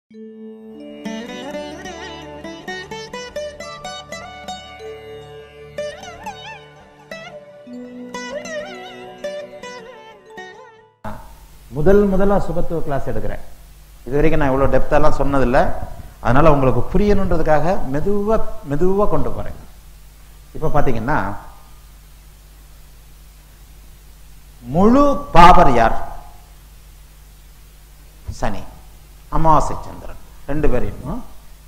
முதல்ல சுபத்துவ கிளாஸ் எடுக்கிறேன். இதுவரைக்கும் நான் இவ்வளவு டெப்த்தாலாம் சொன்னதில்லை. அதனால உங்களுக்கு புரியணுன்றதுக்காக மெதுவா கொண்டு போறேன். இப்ப பாத்தீங்கன்னா முழு பாபர் யார்? சனி, அமாவாசை சந்திரன் ரெண்டு பேரையும்.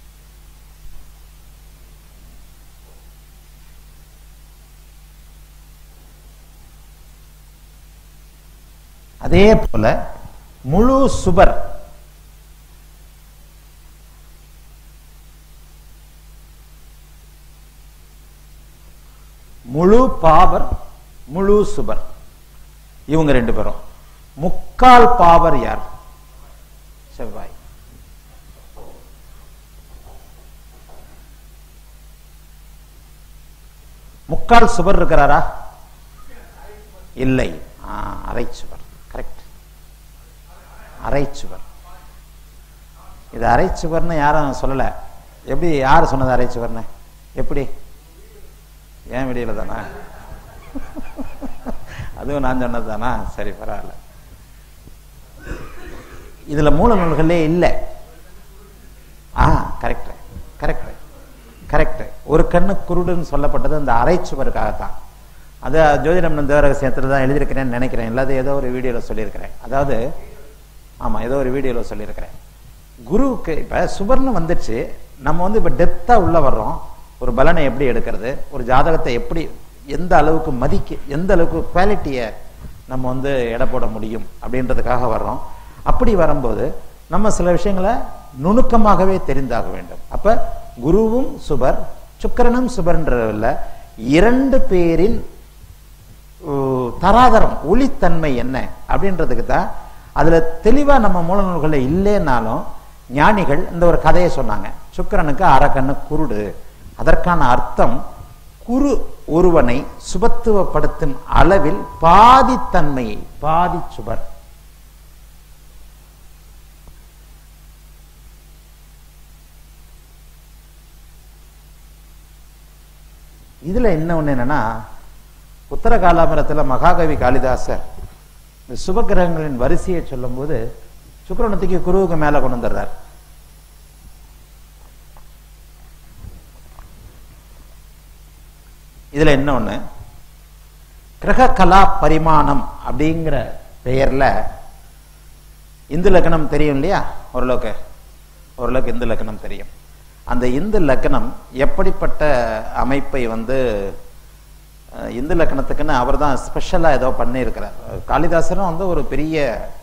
அதே போல முழு சுபர் முழு பாவர் முழு சுபர் இவங்க ரெண்டு பேரும். முக்கால் பாவர் யார்? செவ்வாய். முக்கால் சுபர் இருக்கிறாரா? இல்லை, அரை சுபர். கரெக்ட், அரை சுவர். இது அரை சுவர்னு யாரும் சொல்லல. எப்படி, யாரு சொன்னது அரை சுவர்னு? எப்படி? ஏன் வீடியோல தானா? அதுவும் நான் சொன்னது தானா? சரி, பரவாயில்ல. இதுல மூல நூல்களே இல்லை. Correct correct correct. ஒரு கண்ணு குருடுன்னு சொல்லப்பட்டது அந்த அரை சுவருக்காகத்தான். அது ஜோதிடம் தேவரகசியத்தில் தான் எழுதியிருக்கிறேன்னு நினைக்கிறேன். இல்லாத ஏதோ ஒரு வீடியோவில் சொல்லியிருக்கிறேன். அதாவது ஏதோ ஒரு வீடியோவில் சொல்லியிருக்கிறேன். குருவுக்கு இப்போ சுபர்ணம் வந்துடுச்சு. நம்ம இப்போ டெப்த்தாக உள்ள வர்றோம். ஒரு பலனை எப்படி எடுக்கிறது, ஒரு ஜாதகத்தை எப்படி எந்த அளவுக்கு எந்த அளவுக்கு குவாலிட்டியை நம்ம எடை போட முடியும் அப்படின்றதுக்காக வர்றோம். அப்படி வரும்போது நம்ம சில விஷயங்களை நுணுக்கமாகவே தெரிந்தாக வேண்டும். அப்ப குருவும் சுபர், சுக்கிரனும் சுபர்ன்றதில் இரண்டு பேரின் தராதரம், ஒளித்தன்மை என்ன அப்படின்றதுக்கு தான் அதுல தெளிவா நம்ம மூல நூல்களில் இல்லைன்னாலும் ஞானிகள் இந்த ஒரு கதையை சொன்னாங்க. சுக்கிரனுக்கு அரக்கண்ணு குருடு. அதற்கான அர்த்தம் குரு ஒருவனை சுபத்துவப்படுத்தும் அளவில் பாதித்தன்மையை, பாதி சுபர். இதுல இன்னொன்னு என்னன்னா, உத்தர காலாமரத்தில் மகாகவி காளிதாசர் இந்த சுபகிரகங்களின் வரிசையை சொல்லும் போது சுக்கிரனுக்கு குருவுக்கு மேல கொண்டு வந்துடுறார். இதுல என்ன ஒண்ணு, கிரக கலா பரிமாணம் அப்படிங்கிற பெயர்ல இந்து லக்னம் தெரியும் இல்லையா? ஓரளவுக்கு இந்து லக்னம் தெரியும். அந்த இந்து லக்னம் எப்படிப்பட்ட அமைப்பை இந்து லக்னத்துக்குன்னு அவர் தான் ஸ்பெஷலா ஏதோ பண்ணியிருக்கிறார். காளிதாசரும் ஒரு பெரிய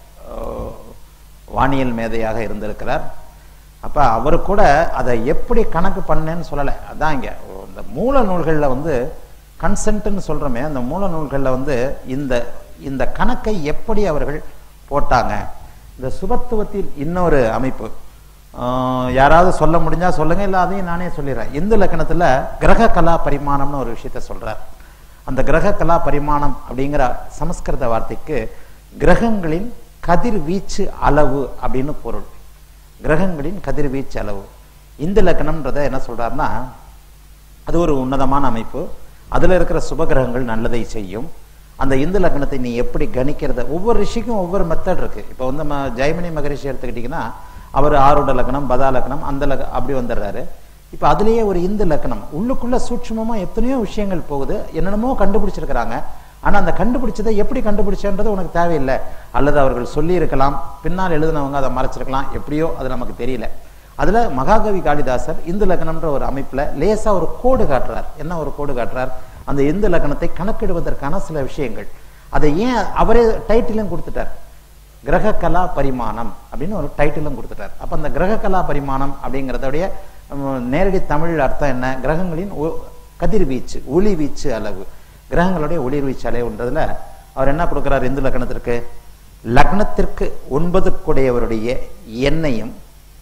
வானியல் மேதையாக இருந்திருக்கிறார். அப்ப அவர் கூட அதை எப்படி கணக்கு பண்ணேன்னு சொல்லலை. அதான் இங்க இந்த மூல நூல்களில் கன்சென்ட்னு சொல்றோமே, அந்த மூல நூல்களில் இந்த கணக்கை எப்படி அவர்கள் போட்டாங்க. இந்த சுபத்துவத்தில் இன்னொரு அமைப்பு யாராவது சொல்ல முடிஞ்சா சொல்லுங்க, இல்ல அதையும் நானே சொல்லிடுறேன். இந்து லக்னத்துல கிரக கலா பரிமாணம்னு ஒரு விஷயத்த சொல்றார். அந்த கிரக கலா பரிமாணம் அப்படிங்கிற சமஸ்கிருத வார்த்தைக்கு கிரகங்களின் கதிர்வீச்சு அளவு அப்படின்னு பொருள். கிரகங்களின் கதிர்வீச்சு அளவு. இந்து லக்னம்ன்றத என்ன சொல்றாருன்னா, அது ஒரு உன்னதமான அமைப்பு. அதுல இருக்கிற சுபகிரகங்கள் நல்லதை செய்யும். அந்த இந்து லக்னத்தை நீ எப்படி கணிக்கிறத, ஒவ்வொரு ரிஷிக்கும் ஒவ்வொரு மெத்தட் இருக்கு. இப்போ ஜெயமினி மகரிஷி எடுத்துக்கிட்டீங்கன்னா அவர் ஆருட லக்னம், பதா லக்னம், அப்படி வந்துடுறாரு. இப்ப அதுலயே ஒரு இந்து லக்னம் உள்ளுக்குள்ள சூட்சுமமா எத்தனையோ விஷயங்கள் போகுது. என்னென்னமோ கண்டுபிடிச்சிருக்கிறாங்க. ஆனா அந்த கண்டுபிடிச்சதை எப்படி கண்டுபிடிச்சன்றது உனக்கு தேவையில்லை. அல்லது அவர்கள் சொல்லி இருக்கலாம், பின்னால் எழுதினவங்க அதை மறைச்சிருக்கலாம், எப்படியோ அது நமக்கு தெரியல. அதுல மகாகவி காளிதாசர் இந்து லக்னம்ன்ற ஒரு அமைப்புல லேசா ஒரு கோடு காட்டுறார். என்ன ஒரு கோடு காட்டுறார்? அந்த இந்து லக்னத்தை கணக்கிடுவதற்கான சில விஷயங்கள். அதை ஏன் அவரே டைட்டிலும் கொடுத்துட்டார், கிரக கலா பரிமாணம் அப்படின்னு ஒரு டைட்டிலும் கொடுத்துட்டார். அப்ப அந்த கிரக கலா பரிமாணம் அப்படிங்கிறதுடைய நேரடி தமிழ் அர்த்தம் என்ன? கிரகங்களின் கதிர்வீச்சு, ஒளி வீச்சு அளவு, கிரகங்களுடைய ஒளிர்வீச்சு அளவுன்றதுல அவர் என்ன கொடுக்கிறார்? இந்து லக்னத்திற்கு லக்னத்திற்கு 9 கூடையவருடைய எண்ணையும்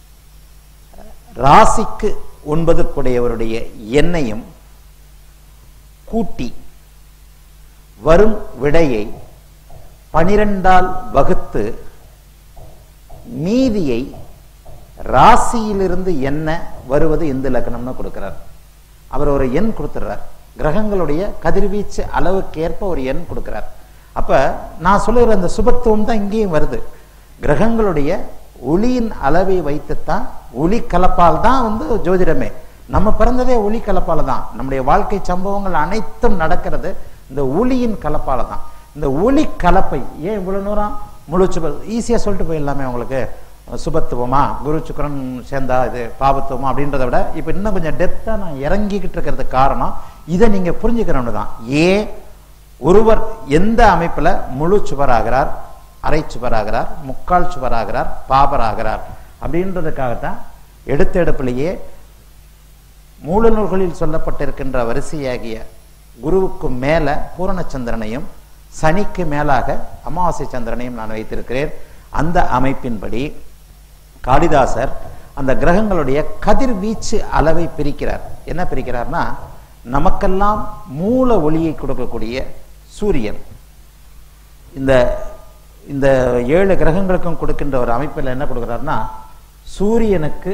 ராசிக்கு 9 கூடையவருடைய எண்ணையும் கூட்டி வரும் விடையை 12ஆல் வகுத்து மீதியை ராசியிலிருந்து என்ன வருவது இந்து லக்னம்னு கொடுக்கிறார். அவர் ஒரு எண் கொடுத்துறார். கிரகங்களுடைய கதிர்வீச்சு அளவுக்கு ஏற்ப ஒரு எண் கொடுக்கிறார். அப்ப நான் சொல்லுகிற அந்த சுபத்துவம் தான் இங்கேயும் வருது. கிரகங்களுடைய ஒளியின் அளவை வைத்துத்தான், ஒளி கலப்பால் தான் ஜோதிடமே. நம்ம பிறந்ததே ஒளி கலப்பால தான். நம்முடைய வாழ்க்கை சம்பவங்கள் அனைத்தும் நடக்கிறது இந்த ஒளியின் கலப்பால தான். இந்த ஒளி கலப்பை ஏன் இவ்வளவு நேரம் முழு சுப ஈஸியா சொல்லிட்டு போயிடலாமே உங்களுக்கு. சுபத்துவமா, குரு சுக்கிரன் சேர்ந்தா இது பாபத்துவமா அப்படின்றத விட இப்ப இன்னும் கொஞ்சம் டெப்தா நான் இறங்கிக்கிட்டு இருக்கிறதுக்கு காரணம் இதை நீங்க புரிஞ்சுக்கிறோம்னு தான். ஏன் ஒருவர் எந்த அமைப்புல முழு சுவராகிறார், அரை சுவராகிறார், முக்கால் சுவராகிறார், பாபராகிறார் அப்படின்றதுக்காகத்தான் எடுத்த எடுப்பிலேயே மூல நூல்களில் சொல்லப்பட்டிருக்கின்ற வரிசையாகிய குருவுக்கு மேல பூரணச்சந்திரனையும் சனிக்கு மேலாக அமாவாசை சந்திரனையும் நான் வைத்திருக்கிறேன். அந்த அமைப்பின்படி காளிதாசர் அந்த கிரகங்களுடைய கதிர்வீச்சு அளவை பிரிக்கிறார். என்ன பிரிக்கிறார்னா, நமக்கெல்லாம் மூல ஒளியை கொடுக்கக்கூடிய சூரியன் இந்த இந்த 7 கிரகங்களுக்கும் கொடுக்கின்ற ஒரு அமைப்பில் என்ன கொடுக்கிறார்னா, சூரியனுக்கு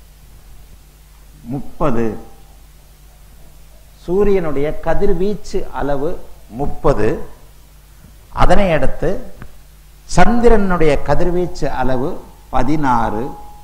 30, சூரியனுடைய கதிர்வீச்சு அளவு 30, அதனை அடுத்து சந்திரனுடைய கதிர்வீச்சு அளவு 16,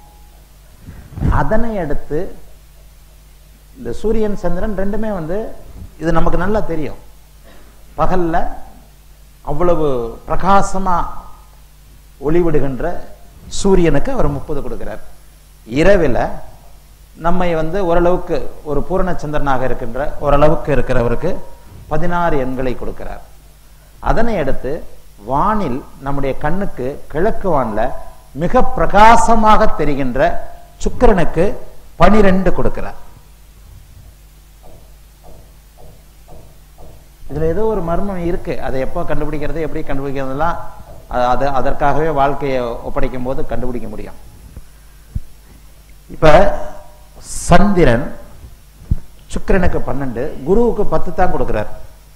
அதனை அடுத்து இந்த சூரியன் சந்திரன் ரெண்டுமே இது நமக்கு நல்லா தெரியும். பகல்ல அவ்வளவு பிரகாசமா ஒளிவிடுகின்ற சூரியனுக்கு அவர் 30 கொடுக்கிறார். இரவில் நம்மை ஓரளவுக்கு ஒரு பூரண சந்திரனாக இருக்கின்ற ஓரளவுக்கு இருக்கிறவருக்கு 16 எண்களை கொடுக்கிறார். அதனை அடுத்து வானில் நம்முடைய கண்ணுக்கு கிழக்கு வான்ல மிக பிரகாசமாக தெரிகின்ற சுக்கிரனுக்கு 12 கொடுக்கிறார். இதுல ஏதோ ஒரு மர்மம் இருக்கு. அதை எப்போ கண்டுபிடிக்கிறது, எப்படி கண்டுபிடிக்கிறதுலாம் அதற்காகவே வாழ்க்கையை ஒப்படைக்கும் போது கண்டுபிடிக்க முடியும். இப்ப சந்திரன் சுக்கிரனுக்கு 12, குருவுக்கு 10 தான் கொடுக்கிறார்.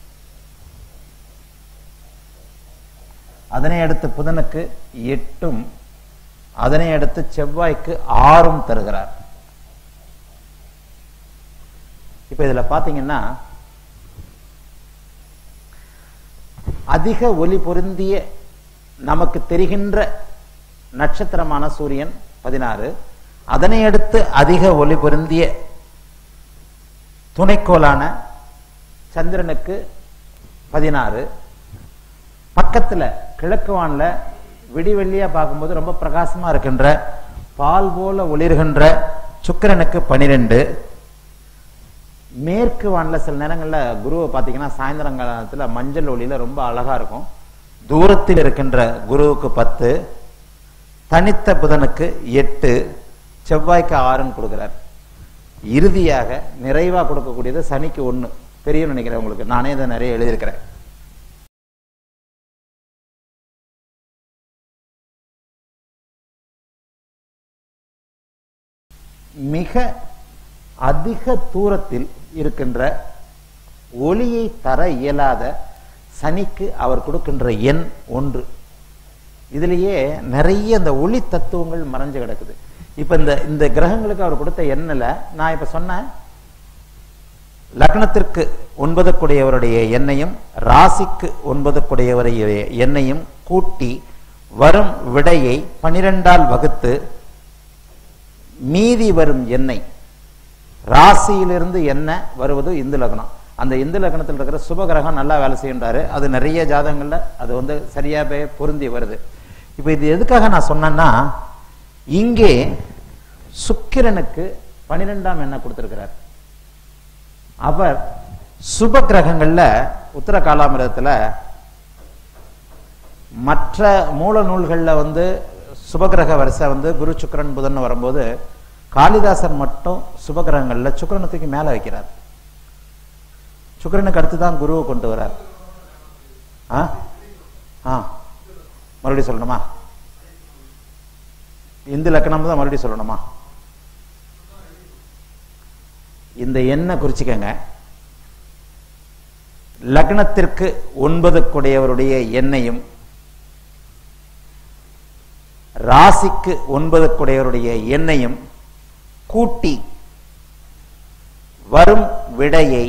அதனை அடுத்து புதனுக்கு 8, அதனை அடுத்து செவ்வாய்க்கு 6 தருகிறார். இப்ப இதுல பாத்தீங்கன்னா அதிக ஒளி பொருந்திய நமக்கு தெரிகின்ற நட்சத்திரமான சூரியன் 16, அதனை அடுத்து அதிக ஒளி பொருந்திய துணைக்கோளான சந்திரனுக்கு 16, பக்கத்துல கிழக்கு வான்ல விடிவெள்ளியா பார்க்கும்போது ரொம்ப பிரகாசமா இருக்கின்ற பால் போல ஒளிர்கின்ற சுக்கிரனுக்கு 12, மேற்கு வான்ல சில நேரங்கள்ல குருவை பார்த்தீங்கன்னா சாயந்தரங்காலத்துல மஞ்சள் ஒளியில ரொம்ப அழகா இருக்கும். தூரத்தில் இருக்கின்ற குருவுக்கு 10, தனித்த புதனுக்கு 8, செவ்வாய்க்கு 6 கொடுக்கிறார். இறுதியாக நிறைவா கொடுக்கக்கூடியது சனிக்கு 1. தெரியும் நினைக்கிறேன் உங்களுக்கு, நானே இதை நிறைய எழுதியிருக்கிறேன். மிக அதிக தூரத்தில் இருக்கின்ற ஒளியை தர இயலாத சனிக்கு அவர் கொடுக்கின்ற எண் 1. இதுலயே நிறைய இந்த ஒளி தத்துவங்கள் மறைஞ்சு கிடக்குது. இப்ப இந்த கிரகங்களுக்கு அவர் கொடுத்த எண்ணில் நான் இப்ப சொன்ன லக்னத்திற்கு 9 கூடியவருடைய எண்ணையும் ராசிக்கு 9 கூடியவருடைய எண்ணையும் கூட்டி வரும் விடையை 12ஆல் வகுத்து மீதி வரும் எண்ணெய் ராசியிலிருந்து என்ன வருவது இந்து லக்னம். அந்த இந்து லக்னத்தில் இருக்கிற சுபகிரகம் நல்லா வேலை செய்கின்றாரு. அது நிறைய ஜாதகங்கள்ல அது சரியாவே பொருந்தி வருது. இப்ப இது எதுக்காக நான் சொன்னேன்னா, இங்கே சுக்கிரனுக்கு 12ஆம் எண்ணை கொடுத்திருக்கிறார். அவர் சுப கிரகங்கள்ல உத்தர காலாமிரத்துல மற்ற மூல நூல்கள்ல சுபகிரக வரிசை குரு சுக்கிரன் புதன் வரும்போது காளிதாசர் மட்டும் சுபகிரகங்கள்ல சுக்கிரனத்துக்கு மேல வைக்கிறார். சுக்கிரனுக்கு அடுத்துதான் குருவை கொண்டு வரார். மறுபடியும் சொல்லணுமா? இந்து லக்னம் தான் மறுபடியும் சொல்லணுமா? இந்த எண்ணை குறிச்சுக்கங்க. லக்னத்திற்கு 9 கூடியவருடைய எண்ணையும் ராசிக்கு 9 குடையவருடைய எண்ணையும் கூட்டி வரும் விடையை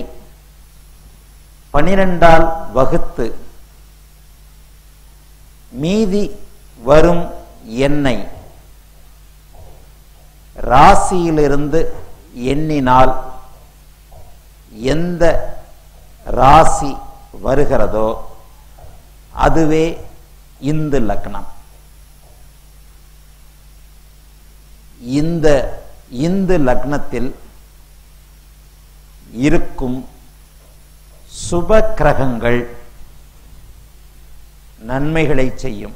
12ஆல் வகுத்து மீதி வரும் எண்ணை ராசியிலிருந்து எண்ணினால் எந்த ராசி வருகிறதோ அதுவே இந்து லக்னம். இந்த இந்து லக்னத்தில் இருக்கும் சுப கிரகங்கள் நன்மைகளை செய்யும்.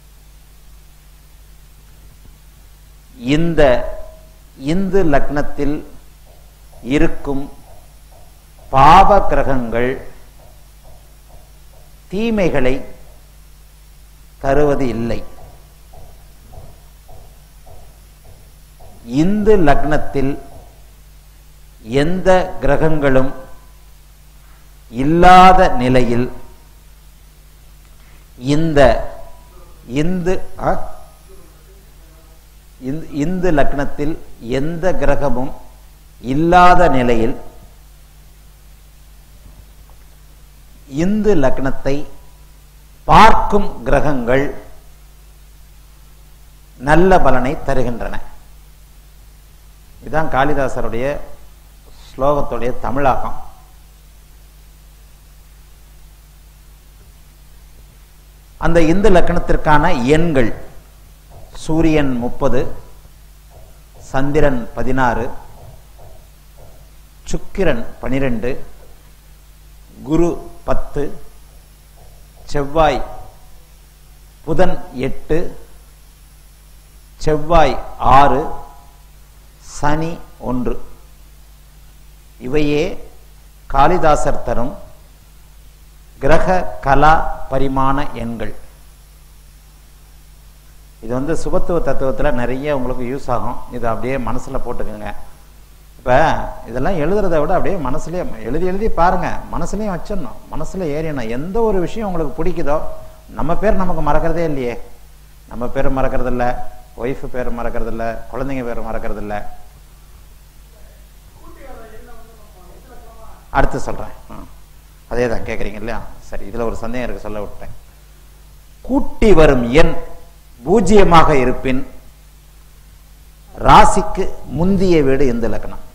இந்த இந்து லக்னத்தில் இருக்கும் பாவ கிரகங்கள் தீமைகளை தருவது இல்லை. இந்து லக்னத்தில் எந்த கிரகங்களும் இல்லாத நிலையில் இந்த இந்து லக்னத்தில் எந்த கிரகமும் இல்லாத நிலையில் இந்து லக்னத்தை பார்க்கும் கிரகங்கள் நல்ல பலனை தருகின்றன. இதுதான் காளிதாசருடைய ஸ்லோகத்துடைய தமிழாக்கம். அந்த இந்து லக்னத்திற்கான எண்கள் சூரியன் 30, சந்திரன் 16, சுக்கிரன் 12, குரு 10, செவ்வாய் புதன் 8, செவ்வாய் 6, சனி 1. இவையே காளிதாசர் தரும் கிரக கலா பரிமாண எண்கள். இது சுபத்துவ தத்துவத்தில் நிறைய உங்களுக்கு யூஸ் ஆகும். இது அப்படியே மனசில் போட்டுக்கோங்க. இப்போ இதெல்லாம் எழுதுறதை விட அப்படியே மனசுலேயே எழுதி பாருங்க, மனசுலையும் வச்சிடணும், மனசில் ஏறிடணும். எந்த ஒரு விஷயம் உங்களுக்கு பிடிக்குதோ, நம்ம பேர் நமக்கு மறக்கிறதே இல்லையே, நம்ம பேர் மறக்கிறதில்ல, ஒய்ஃபு பேர் மறக்கிறதில்ல, குழந்தைங்க பேர் மறக்கிறதில்ல. அடுத்து சொல்கிறேன், அதே தான் கேட்குறீங்க இல்லையா? சரி, இதில் ஒரு சந்தேகம் இருக்கு, சொல்ல விட்டேன். கூட்டி வரும் எண் 0 இருப்பின் ராசிக்கு முந்திய வீடு எந்த லக்னம்?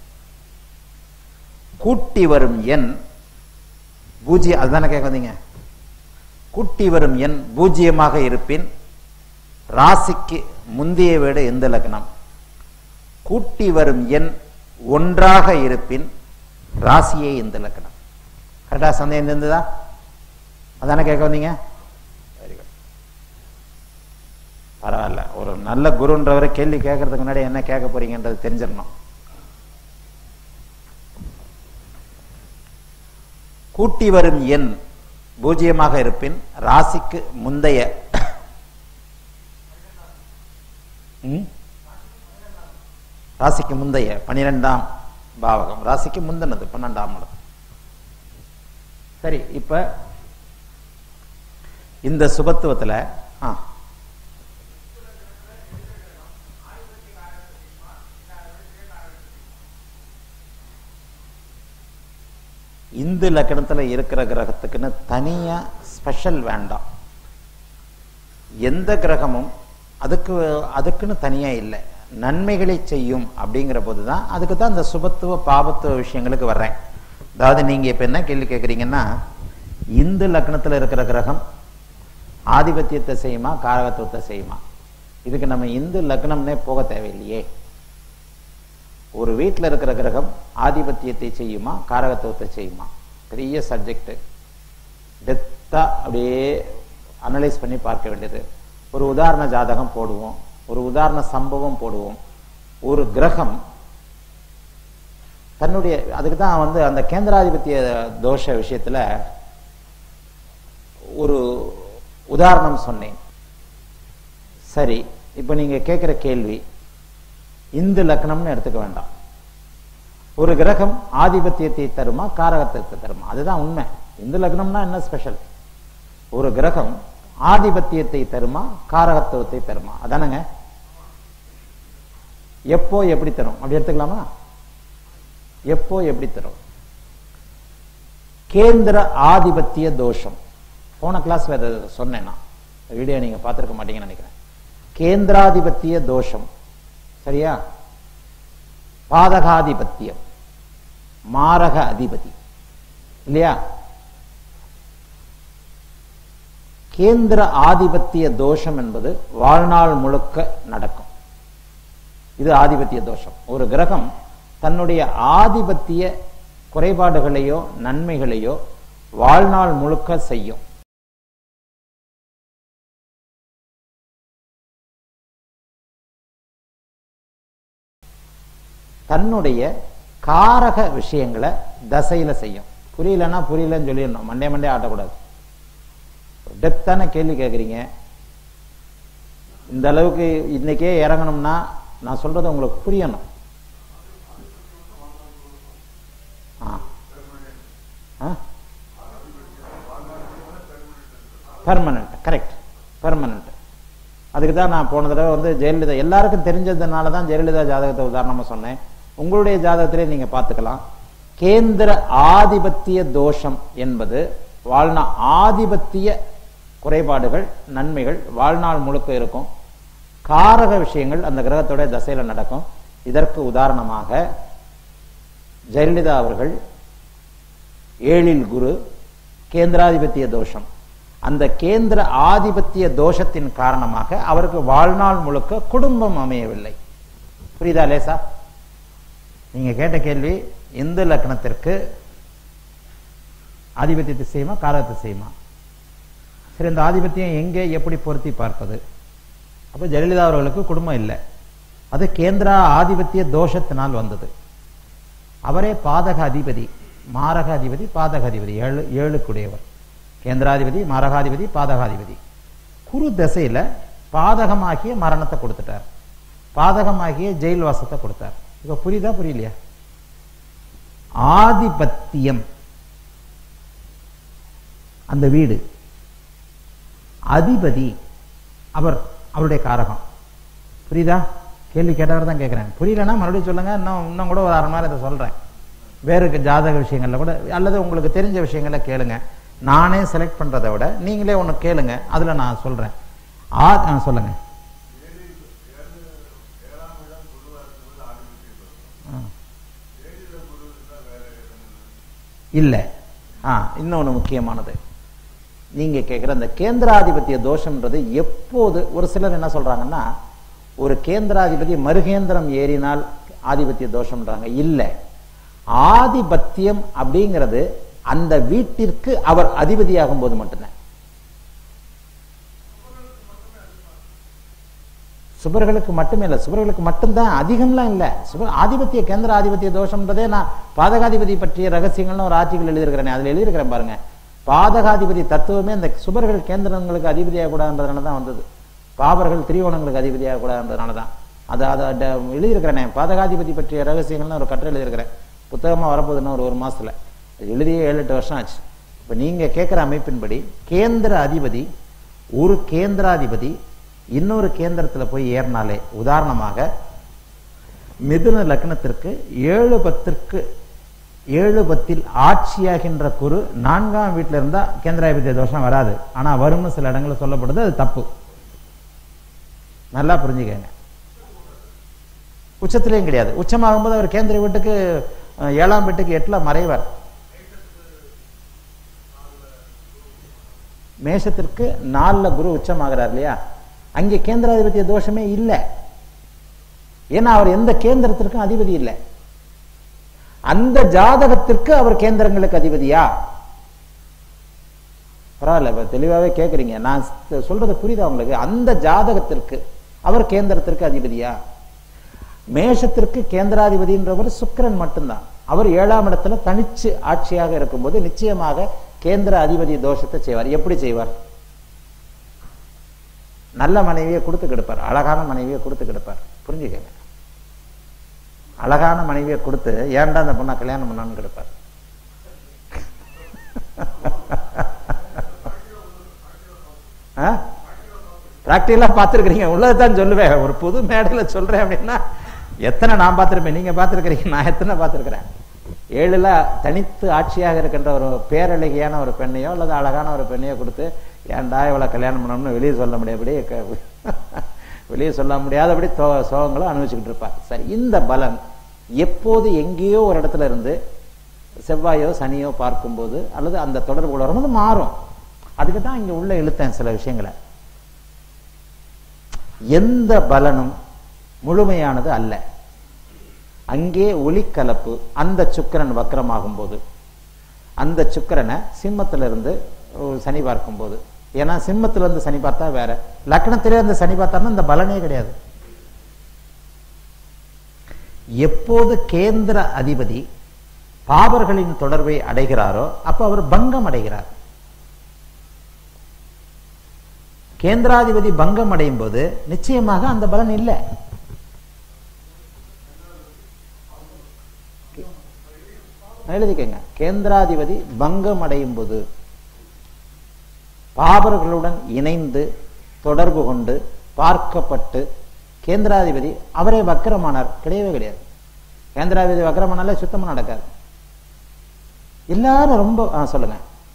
கூட்டி வரும் எண் 0, அதுதானே கேட்க வந்தீங்க. கூட்டி வரும் எண் 0 இருப்பின் ராசிக்கு முந்திய வீடு எந்த லக்னம்? கூட்டி வரும் எண் 1 இருப்பின் ராசியே எந்த லக்னம்? கரெக்டா சந்தேகம் இருந்ததா? அதானே கேட்க வந்தீங்க. வெரி குட், பரவாயில்ல. ஒரு நல்ல குருன்றவரை கேள்வி கேட்கறதுக்கு முன்னாடி என்ன கேட்க போறீங்கன்றது தெரிஞ்சிடணும். கூட்டி வரும் எண் 0 இருப்பின் ராசிக்கு முந்தைய ராசிக்கு முந்தைய 12ஆம் பாவகம், ராசிக்கு முந்தினது 12ஆம் இடம். சரி, இப்ப இந்த சுபத்துவத்துல இந்து லக்னத்துல இருக்கிற கிரகத்துக்குன்னு தனியா ஸ்பெஷல் வேண்டாம். எந்த கிரகமும் அதுக்குன்னு தனியா இல்லை, நன்மைகளை செய்யும். அப்படிங்கிற போதுதான் அதுக்கு தான் இந்த சுபத்துவ பாபத்துவ விஷயங்களுக்கு வர்றேன். அதாவது நீங்க இப்ப என்ன கேள்வி கேட்குறீங்கன்னா, இந்து லக்னத்துல இருக்கிற கிரகம் ஆதிபத்தியத்தை செய்யுமா காரகத்துவத்தை செய்யுமா? இதுக்கு நம்ம இந்து லக்னம்னே போக தேவையில்லையே. ஒரு வீட்டில் இருக்கிற கிரகம் ஆதிபத்தியத்தை செய்யுமா காரகத்துவத்தை செய்யுமா? பெரிய சப்ஜெக்ட், டெப்தா அப்படியே அனலைஸ் பண்ணி பார்க்க வேண்டியது. ஒரு உதாரண ஜாதகம் போடுவோம், ஒரு உதாரண சம்பவம் போடுவோம். ஒரு கிரகம் தன்னுடைய அதுக்கு தான் அந்த கேந்திராதிபத்திய தோஷ விஷயத்துல ஒரு உதாரணம் சொன்னேன். சரி, இப்ப நீங்க கேட்கிற கேள்வி இந்து லக்னம்னு எடுத்துக்க வேண்டாம். ஒரு கிரகம் ஆதிபத்தியத்தை தருமா காரகத்தை தருமா? அதுதான் உண்மை. இந்து லக்னம்னா என்ன ஸ்பெஷல்? ஒரு கிரகம் ஆதிபத்தியத்தை தருமா காரகத்துவத்தை தருமா? அதானங்க. எப்போ எப்படி தரும் அப்படி எடுத்துக்கலாமா? எப்போ எப்படி தரும்? கேந்திர ஆதிபத்திய தோஷம். போன கிளாஸ்ல அதை சொன்னேன் நான். வீடியோ நீங்க பார்த்திருக்க மாட்டீங்கன்னு நினைக்கிறேன். கேந்திராதிபத்திய தோஷம் சரியா? பாதகாதிபத்தியம், மாரக அதிபதி இல்லையா? கேந்திர ஆதிபத்திய தோஷம் என்பது வாழ்நாள் முழுக்க நடக்கும். இது ஆதிபத்திய தோஷம். ஒரு கிரகம் தன்னுடைய ஆதிபத்திய குறைபாடுகளையோ நன்மைகளையோ வாழ்நாள் முழுக்க செய்யும். தன்னுடைய காரக விஷயங்களை தசையில செய்யும். புரியலன்னா புரியலன்னு சொல்லிடணும். Monday Monday ஆட்டக்கூடாது. டெப்தான கேள்வி கேட்குறீங்க. இந்த அளவுக்கு இன்னைக்கே இறங்கணும்னா நான் சொல்றது உங்களுக்கு புரியணும். Permanent, correct, permanent. அதுக்கு தான் நான் போன தடவை வந்து ஜெயலலிதா எல்லாருக்கும் தெரிஞ்சதுனால தான் ஜெயலலிதா ஜாதகத்தை உதாரணமா சொன்னேன். உங்களுடைய ஜாதகத்திலே நீங்க பார்த்துக்கலாம். கேந்திர ஆதிபத்திய தோஷம் என்பது வாழ்நாள் ஆதிபத்திய குறைபாடுகள் நன்மைகள் வாழ்நாள் முழுக்க இருக்கும். காரக விஷயங்கள் அந்த கிரகத்தோட தசையில நடக்கும். இதற்கு உதாரணமாக ஜெயலலிதா அவர்கள் 7ல் குரு, கேந்திராதிபத்திய தோஷம். அந்த கேந்திர ஆதிபத்திய தோஷத்தின் காரணமாக அவருக்கு வாழ்நாள் முழுக்க குடும்பம் அமையவில்லை. புரியுதா லேசா? நீங்க கேட்ட கேள்வி இந்து லக்னத்திற்கு ஆதிபத்தியத்தை செய்யுமா காரகத்தை செய்யுமா? சரி, இந்த ஆதிபத்தியம் எங்கே எப்படி பொருத்தி பார்ப்பது? அப்ப ஜெயலலிதா அவர்களுக்கு குடும்பம் இல்லை. அது கேந்திரா ஆதிபத்திய தோஷத்தினால் வந்தது. அவரே பாதக அதிபதி, மாரக அதிபதி, பாதக அதிபதி, 7க்குடையவர். கேந்திராதிபதி, மாரகாதிபதி, பாதகாதிபதி. குரு தசையில பாதகமாகிய மரணத்தை கொடுத்துட்டார், பாதகமாகிய ஜெயில் வாசத்தை கொடுத்தார். இப்ப புரியுதா புரியலையா? ஆதிபத்தியம் அந்த வீடு, அதிபதி அவருடைய காரகம். புரியுதா? கேள்வி கேட்டவர் தான் கேட்கிறேன். புரியலன்னா மறுபடியும் சொல்லுங்க. இன்னும் கூட ஒரு 1/2 மணி நேரம் இதை சொல்றேன். வேறு ஜாதக விஷயங்கள்ல கூட அல்லது உங்களுக்கு தெரிஞ்ச விஷயங்கள கேளுங்க. நானே செலக்ட் பண்றதை விட நீங்களே ஒண்ணு கேளுங்க, அதுல நான் சொல்றேன். சொல்லுங்க. இல்ல, இன்னொன்னு முக்கியமானது. நீங்க கேட்கிற அந்த கேந்திராதிபத்திய தோஷம்ன்றது எப்போது ஒரு சிலர் என்ன சொல்றாங்கன்னா, ஒரு கேந்திராதிபதி மருகேந்திரம் ஏறினால் ஆதிபத்திய தோஷம்ன்றாங்க. இல்ல, ஆதிபத்தியம் அப்படிங்கிறது அந்த வீட்டிற்கு அவர் அதிபதியாகும் போது மட்டும்தான். சுபர்களுக்கு மட்டுமே இல்ல, சுபர்களுக்கு மட்டும்தான், அதிகம்லாம் இல்ல. ஆதிபத்திய கேந்திர ஆதிபத்திய தோஷம்ன்றதே நான் பாதகாதிபதி பற்றிய ரகசியங்கள்னு ஒரு ஆர்டிகல் எழுதியிருக்கிறேன். அதுல எழுதியிருக்கிறேன் பாருங்க. பாதகாதிபதி தத்துவமே அந்த சுபர்கள் கேந்திரங்களுக்கு அதிபதியாக கூடாதுன்றதுனால தான் வந்தது. பாபர்கள் திரிகோணங்களுக்கு அதிபதியாக கூடாதுன்றதுனால தான் அதை எழுதியிருக்கிறேன். பாதகாதிபதி பற்றிய ரகசியங்கள்னு ஒரு கட்டுரை எழுதியிருக்கிறேன். புத்தகமா வரப்போகுதுன்னு ஒரு மாசத்துல. எழுதியே 7-8 வருஷம் ஆச்சு. இப்ப நீங்க கேட்கிற அமைப்பின்படி கேந்திர அதிபதி ஒரு கேந்திராதிபதி இன்னொரு கேந்திரத்துல போய் ஏறினாலே, உதாரணமாக மிதுன லக்னத்திற்கு 7-10 ஆட்சியாகின்ற குரு 4ஆம் வீட்டுல இருந்தா கேந்திராதிபத்திய தோஷம் வராது. ஆனா வரும்னு சில இடங்களில் சொல்லப்படுது. அது தப்பு. நல்லா புரிஞ்சுக்கங்க. உச்சத்திலையும் கிடையாது. உச்சமாகும் போது அவர் கேந்திர வீட்டுக்கு 7ஆம் வீட்டுக்கு 8ல மறைவார். மேஷத்திற்கு 4ல குரு உச்சமாகிறார் இல்லையா? அங்கே கேந்திராதிபத்திய தோஷமே இல்லை. ஏன்னா அவர் எந்த கேந்திரத்திற்கும் அதிபதி இல்லை. அந்த ஜாதகத்திற்கு அவர் கேந்திரங்களுக்கு அதிபதியா? பரவாயில்ல, தெளிவாவே கேட்குறீங்க. நான் சொல்றது புரியுதா உங்களுக்கு? அந்த ஜாதகத்திற்கு அவர் கேந்திரத்திற்கு அதிபதியா? மேஷத்திற்கு கேந்திராதிபதின்றவர் சுக்கிரன் மட்டும்தான். அவர் 7ஆம் இடத்துல தனிச்சு ஆட்சியாக இருக்கும்போது நிச்சயமாக கேந்திர அதிபதி தோஷத்தை செய்வார். எப்படி செய்வார்? நல்ல மனைவியை கொடுத்து கெடுப்பார், அழகான மனைவியை கொடுத்து கெடுப்பார். புரிஞ்சுக்கங்க. அழகான மனைவியை கொடுத்து ஏன்டா அந்த பொண்ணை கல்யாணம் பண்ணான்னு கெடுப்பார். பிராக்டிகலா பார்த்துருக்கிறீங்க, உள்ளதான் சொல்லுவேன். ஒரு புது மேடையில் சொல்றேன் அப்படின்னா எத்தனை நான் பார்த்துருப்பேன், நீங்க பார்த்துருக்கிறீங்க, நான் எத்தனை பார்த்துருக்கிறேன். 7ல் தனித்து ஆட்சியாக இருக்கின்ற ஒரு பேரழகியான ஒரு பெண்ணையோ அல்லது அழகான ஒரு பெண்ணையோ கொடுத்து ஏன்டா இவளை கல்யாணம் பண்ணணும்னு வெளியே சொல்ல முடியாதபடி வெளியே சொல்ல முடியாதபடி சோகங்களும் அனுபவிச்சுக்கிட்டு இருப்பார். சரி, இந்த பலன் எப்போது எங்கேயோ ஒரு இடத்துல இருந்து செவ்வாயோ சனியோ பார்க்கும்போது அல்லது அந்த தொடர்புகள் வரும்போது மாறும். அதுக்கு தான் இங்க உள்ள இழுத்தேன் சில விஷயங்களை. எந்த பலனும் முழுமையானது அல்ல. அங்கே ஒளிக்கலப்பு. அந்த சுக்கிரன் வக்ரமாகும் போது, அந்த சுக்கிரனை சிம்மத்திலிருந்து சனி பார்க்கும் போது, ஏன்னா சிம்மத்திலிருந்து சனி பார்த்தா வேற, லக்னத்திலே இருந்து சனி பார்த்தாருன்னா இந்த பலனே கிடையாது. எப்போது கேந்திர அதிபதி பாவர்களின் தொடர்பை அடைகிறாரோ அப்ப அவர் பங்கம் அடைகிறார். கேந்திராதிபதி பங்கம் அடையும் போது நிச்சயமாக அந்த பலன் இல்லை. எழுதிக்கங்க, கேந்திராதிபதி பங்கம் அடையும் போது பாவர்களுடன் இணைந்து தொடர்பு கொண்டு பார்க்கப்பட்டு கேந்திராதிபதி அவரே வக்கரமானார். கிடையவே கிடையாது. கேந்திராதிபதி வக்கரமானாலே சுத்தமா நடக்காது. எல்லாரும் ரொம்ப சொல்லுங்க,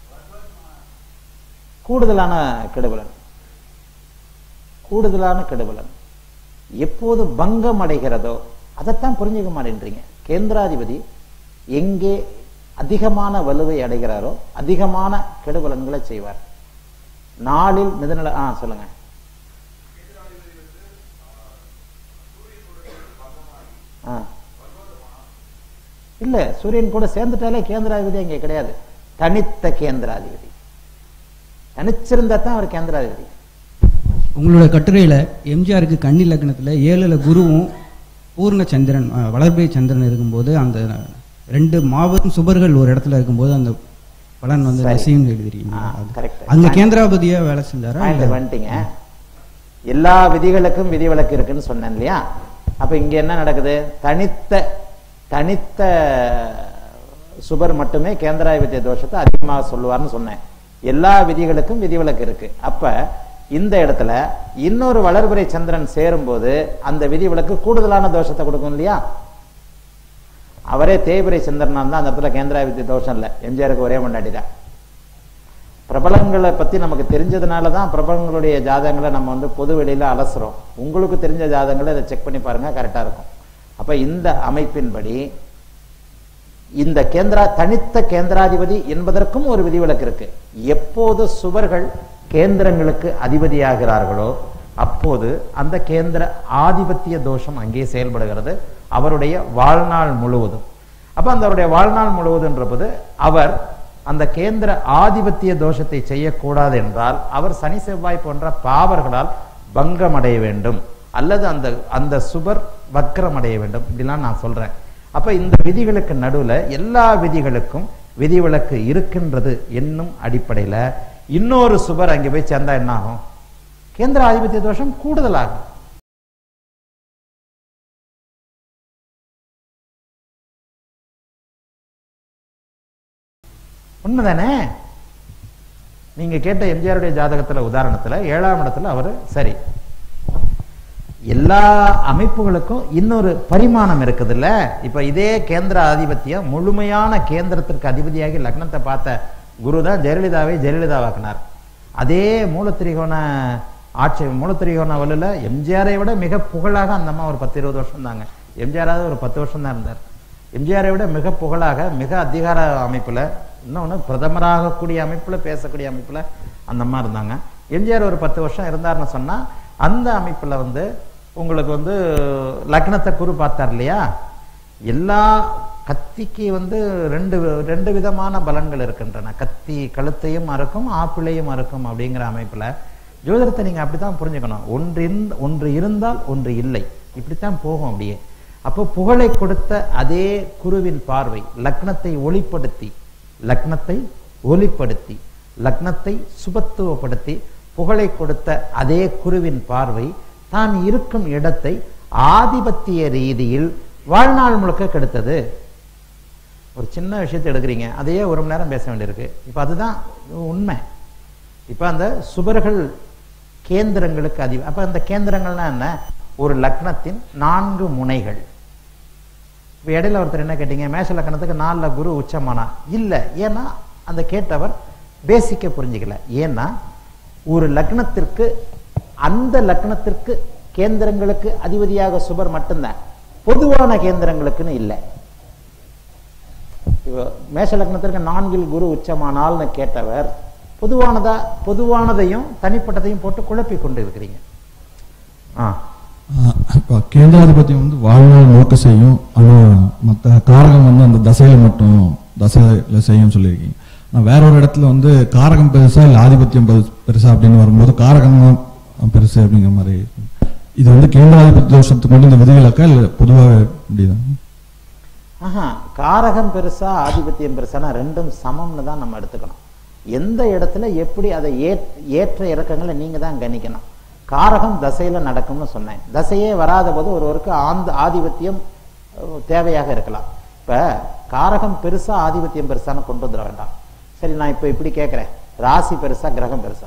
கூடுதலான கெடுபலன். கூடுதலான கெடுபலன் எப்போது பங்கம் அடைகிறதோ அதைத்தான் புரிஞ்சுக்க மாட்டேன்றீங்க. கேந்திராதிபதி எங்கே அதிகமான வலுவை அடைகிறாரோ அதிகமான கெடுபலன்களை செய்வார். நாளில் மிதனல சொல்லுங்க. இல்ல, சூரியன் கூட சேர்ந்துட்டாலே கேந்திராதிபதி அங்கே கிடையாது. தனித்த கேந்திராதிபதி. தனிச்சிருந்தா தான் அவர் கேந்திராதிபதி. உங்களோட கட்டுரையில எம்ஜிஆருக்கு கன்னி லக்னத்துல 7ல் குருவும் பூர்ண சந்திரன் வளர்பிறை சந்திரன் இருக்கும்போது அந்த 2 மாபெரும் சுபர்கள் ஒரு இடத்துல இருக்கும்போது அந்த பலன் வந்து ரசியம் எழுதுறீங்க. அங்க கேந்திராபதியா வேலை செஞ்சாரா? வந்துட்டீங்க. எல்லா விதிகளுக்கும் விதிவிலக்கு இருக்குன்னு சொன்னேன் இல்லையா? அப்ப இங்க என்ன நடக்குது? தனித்த சுபர் மட்டுமே கேந்திராதிபத்திய தோஷத்தை அதிகமாக சொல்லுவார்னு சொன்னேன். எல்லா விதிகளுக்கும் விதிவிலக்கு இருக்கு. அப்ப இந்த இடத்துல இன்னொரு வளர்பிறை சந்திரன் சேரும் போது அந்த விதிவிலக்கு கூடுதலான தோஷத்தை கொடுக்கும் இல்லையா? அவரே தேய்பிறை சந்திரனா இருந்தா அந்த இடத்துல கேந்திராதிபத்திய தோஷம் இல்லை. எம்ஜிஆருக்கு ஒரே மண்டாடி தான். பிரபலங்களை பத்தி நமக்கு தெரிஞ்சதுனாலதான் பிரபலங்களுடைய ஜாதகங்களை நம்ம வந்து பொது வெளியில அலசுறோம். உங்களுக்கு தெரிஞ்ச ஜாதகங்களை இதை செக் பண்ணி பாருங்க, கரெக்டா இருக்கும். அப்ப இந்த அமைப்பின்படி இந்த தனித்த கேந்திராதிபதி என்பதற்கும் ஒரு விதிவிலக்கு இருக்கு. எப்போது சுவர்கள் கேந்திரங்களுக்கு அதிபதியாகிறார்களோ அப்போது அந்த கேந்திர ஆதிபத்திய தோஷம் அங்கே செயல்படுகிறது அவருடைய வாழ்நாள் முழுவதும். அப்ப அவருடைய வாழ்நாள் முழுவதுன்றபோது அவர் அந்த கேந்திர ஆதிபத்திய தோஷத்தை செய்யக்கூடாது என்றால் அவர் சனி செவ்வாய் போன்ற பாவர்களால் பங்கம் அடைய வேண்டும் அல்லது அந்த சுபர் வக்ரம் அடைய வேண்டும். இப்படிலாம் நான் சொல்றேன். அப்ப இந்த விதிகளுக்கு நடுவுல எல்லா விதிகளுக்கும் விதிவிலக்கு இருக்கின்றது என்னும் அடிப்படையில இன்னொரு சுபர் அங்கே போய் சேர்ந்தா என்ன ஆகும்? கேந்திர ஆதிபத்திய தோஷம் கூடுதலாகும். உண்மைதானே? நீங்க கேட்ட எம்ஜிஆருடைய ஜாதகத்துல உதாரணத்துல 7ஆம் இடத்துல அவரு சரி. எல்லா அமைப்புகளுக்கும் இன்னொரு பரிமாணம் இருக்குதுல்ல. இப்ப இதே கேந்திர ஆதிபத்தியம் முழுமையான கேந்திரத்திற்கு அதிபதியாகி லக்னத்தை பார்த்த குரு தான் ஜெயலலிதாவை ஜெயலலிதாவாக்கினார். அதே மூலத்திரிகோண வலுல எம்ஜிஆரை விட மிக புகழாக அந்த அம்மா ஒரு 10-20 வருஷம் தாங்க. எம்ஜிஆராவது ஒரு 10 வருஷம் தான் இருந்தார். எம்ஜிஆரை விட மிக புகழாக மிக அதிகார அமைப்புல, இன்னொன்னு பிரதமராக கூடிய அமைப்புல, பேசக்கூடிய அமைப்புல அந்த அம்மா இருந்தாங்க. எம்ஜிஆர் ஒரு 10 வருஷம் இருந்தார்னு சொன்னா அந்த அமைப்புல வந்து உங்களுக்கு வந்து லக்னத்தை குரு பார்த்தார் இல்லையா? எல்லா கத்திக்கு வந்து ரெண்டு விதமான பலன்கள் இருக்கின்றன. கத்தி கழுத்தையும் அறுக்கும் ஆப்பிளையும் அறுக்கும் அப்படிங்கிற அமைப்புல ஜோதிடத்தை நீங்க அப்படித்தான் புரிஞ்சுக்கணும். ஒன்று இருந்தால் ஒன்று இல்லை, இப்படித்தான் போகும் அப்படியே. அப்போ புகழை கொடுத்த அதே குருவின் பார்வை லக்னத்தை ஒளிப்படுத்தி லக்னத்தை சுபத்துவப்படுத்தி புகழை கொடுத்த அதே குருவின் பார்வை தான் இருக்கும் இடத்தை ஆதிபத்திய ரீதியில் வாழ்நாள் முழுக்க கெடுத்தது. ஒரு சின்ன விஷயத்தை எடுக்கிறீங்க, அதையே ஒரு மணி நேரம் பேச வேண்டியிருக்கு. இப்ப அதுதான் உண்மை. இப்ப அந்த சுபர்கள் கேந்திரங்களுக்கு அதிபதி. அப்ப இந்த கேந்திரங்கள்னா என்ன? ஒரு லக்னத்தின் 4 முனைகள். இப்ப இடையில ஒருத்தர் என்ன கேட்டீங்க, மேஷ லக்னத்துக்கு 4ல குரு உச்சமானா? இல்ல. ஏன்னா அந்த கேட்டவர் பேசிக்க புரிஞ்சுக்கல. ஏன்னா ஒரு லக்னத்திற்கு அந்த லக்னத்திற்கு கேந்திரங்களுக்கு அதிபதியாக சுபர் மட்டும்தான், பொதுவான கேந்திரங்களுக்குன்னு இல்லை. மேஷ லக்னத்திற்கு 4ல் குரு உச்சமானால்னு கேட்டவர் பொதுவானதையும் தனிப்பட்டதையும் போட்டு குழப்பி கொண்டு இருக்கிறீங்க. கேந்திராதிபத்தியம் வந்து வாழ்நாள் நோக்க செய்யும், ஆனா மற்ற காரகம் வந்து அந்த தசையில மட்டும் தசையில செய்யும் சொல்லியிருக்கீங்க. நான் வேற ஒரு இடத்துல வந்து காரகம் பெருசா இல்ல ஆதிபத்தியம் பெருசா அப்படின்னு வரும்போது காரகம் தான் பெருசு அப்படிங்கிற மாதிரி. இது வந்து கேந்திராதிபத்திய தோஷத்துக்கு மட்டும் இந்த விதிவிலக்கா இல்ல பொதுவாக இப்படிதான்? காரகம் பெருசா ஆதிபத்தியம் பெருசானா ரெண்டும் சமம்னு தான் நம்ம எடுத்துக்கணும். எந்த இடத்துல எப்படி அதை ஏற்ற இறக்கங்களை நீங்க தான் கணிக்கணும். காரகம் தசையில நடக்கும்னு சொன்னேன். தசையே வராத போது ஒருவருக்கு ஆதிபத்தியம் தேவையாக இருக்கலாம். இப்ப காரகம் பெருசா ஆதிபத்தியம் பெருசான்னு கொண்டு வந்துட வேண்டாம். சரி, நான் இப்ப இப்படி கேட்கிறேன், ராசி பெருசா கிரகம் பெருசா?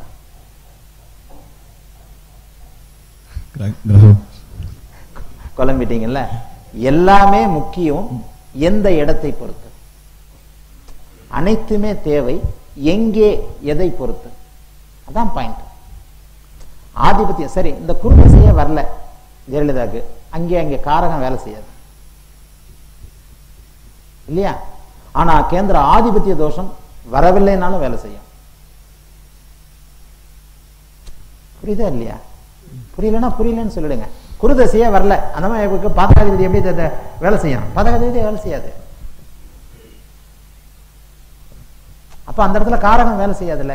குழம்பிட்டீங்கல்ல. எல்லாமே முக்கியம் எந்த இடத்தை பொறுத்து, அனைத்துமே தேவை எங்கே எதை பொறுத்து. அதான் பாயிண்ட். ஆதிபத்தியம் சரி, இந்த குறுதிசையே வரல ஜெயலலிதாக்கு, அங்கே காரகம் வேலை செய்யாது இல்லையா? ஆனா கேந்திர ஆதிபத்திய தோஷம் வரவில்லைனாலும் வேலை செய்யும். புரியுதா இல்லையா? புரியலன்னா புரியலன்னு சொல்லிடுங்க. குருதசையே வரல, அந்த மாதிரி பாதகாதிபதி எப்படி வேலை செய்யும்? பாதகாதிபதி வேலை செய்யாது. அப்ப அந்த இடத்துல காரகம் வேலை செய்யாதுல்ல.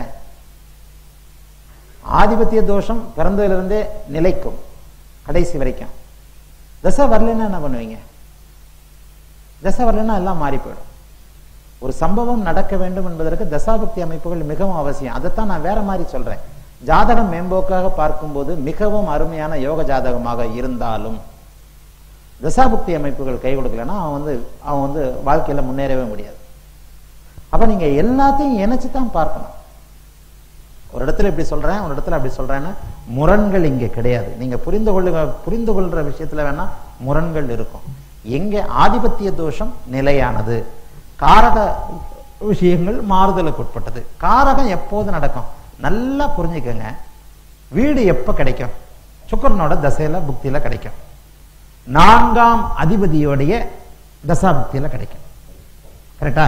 ஆதிபத்திய தோஷம் பிறந்ததிலிருந்தே நிலைக்கும் கடைசி வரைக்கும். தசை வரலன்னா என்ன பண்ணுவீங்க? தசை வரலன்னா எல்லாம் மாறி போயிடும். ஒரு சம்பவம் நடக்க வேண்டும் என்பதற்கு தசாபக்தி அமைப்புகள் மிகவும் அவசியம். அதைத்தான் நான் வேற மாதிரி சொல்றேன். ஜாதகம் மேம்போக்காக பார்க்கும்போது மிகவும் அருமையான யோக ஜாதகமாக இருந்தாலும் தசாபக்தி அமைப்புகள் கை கொடுக்கலன்னா அவன் வந்து வாழ்க்கையில முன்னேறவே முடியாது. அப்ப நீங்க எல்லாத்தையும் இணைச்சுதான் பார்க்கணும். ஒரு இடத்துல இப்படி சொல்றேன், ஒரு இடத்துல அப்படி சொல்றேன்னு முரண்கள் இங்க கிடையாது. நீங்க புரிந்து கொள்ற விஷயத்துல வேணா முரண்கள் இருக்கும். எங்க ஆதிபத்திய தோஷம் நிலையானது, காரக விஷயங்கள் மாறுதலுக்கு உட்பட்டது. காரகம் எப்போது நடக்கும்? நல்லா புரிஞ்சுக்கங்க. வீடு எப்ப கிடைக்கும்? சுக்கிரனோட தசையில புக்தியில கிடைக்கும். 4ஆம் அதிபதியோடைய தசாபுக்தியில கிடைக்கும். கரெக்டா?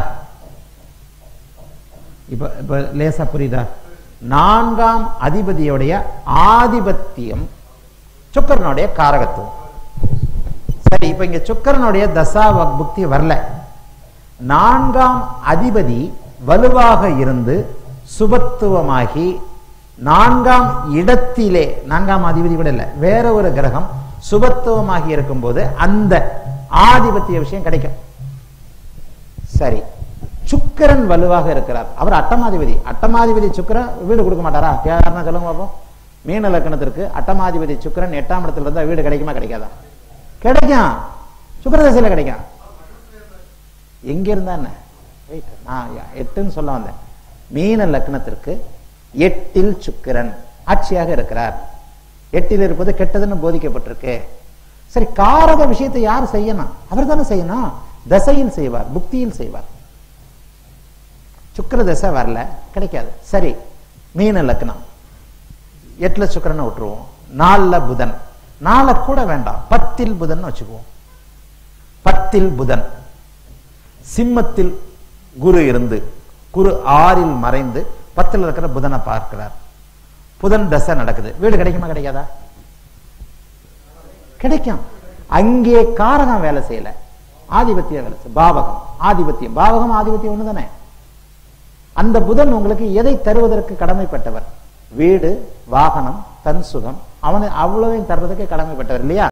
இப்ப லேசா புரியுதா? 4ஆம் அதிபதியோடைய ஆதிபத்தியம் சுக்கிரனுடைய காரகத்துவம். சரி, இப்ப இங்க சுக்கிரனுடைய தசா புக்தி வரல. 4ஆம் அதிபதி வலுவாக இருந்து சுபத்துவமாகி 4ஆம் இடத்திலே, 4ஆம் அதிபதி கூட இல்ல, வேற ஒரு கிரகம் சுபத்துவமாகி இருக்கும் போது அந்த ஆதிபத்திய விஷயம் கிடைக்கும். சரி, சுக்கிரன் வலுவாக இருக்கிறார், அவர் அட்டமாதிபதி. அட்டமாதிபதி சுக்கிரன் வீடு கொடுக்க மாட்டாரா? யாருன்னா சொல்லுங்க பாப்போம். மீன லக்னத்திற்கு அட்டமாதிபதி சுக்கிரன் 8ஆம் இடத்துல இருந்தா வீடு கிடைக்குமா கிடைக்காதா? கிடைக்கும். சுக்கிரதசையில கிடைக்கும். எங்க இருந்தா என்ன? நான் 8ன்னு சொல்ல வந்தேன். மீன லக்னத்திற்கு 8ல் சுக்கிரன் ஆட்சியாக இருக்கிறார். 8ல் இருப்பது கெட்டதுன்னு போதிக்கப்பட்டிருக்கு. சரி, காரக விஷயத்தை யார் செய்யணும்? அவர் தானே செய்யணும். தசையில் செய்வார், புக்தியில் செய்வார். சுக்கிர தசை வரல, கிடைக்காது. சரி, மீன லக்னம் 8ல சுக்கிரனை விட்டுருவோம். 4ல புதன், 4 கூட வேண்டாம், 10ல் புதன் வச்சுக்குவோம். 10ல் புதன், சிம்மத்தில் குரு இருந்து குரு 6ல் மறைந்து 10ல் இருக்கிற புதனை பார்க்கிறார். புதன் தசை நடக்குது. வீடு கிடைக்குமா கிடைக்காதா? கிடைக்கும். அங்கே காரகம் வேலை செய்யல, ஆதிபத்தியம் வேலை செய்ய. பாவகம் ஆதிபத்தியம், பாவகம் ஆதிபத்தியம் ஒண்ணு தானே. அந்த புதன் உங்களுக்கு எதை தருவதற்கு கடமைப்பட்டவர்? வீடு, வாகனம், தன் சுகம், அவனை அவ்வளவையும் தருவதற்கு கடமைப்பட்டவர் இல்லையா?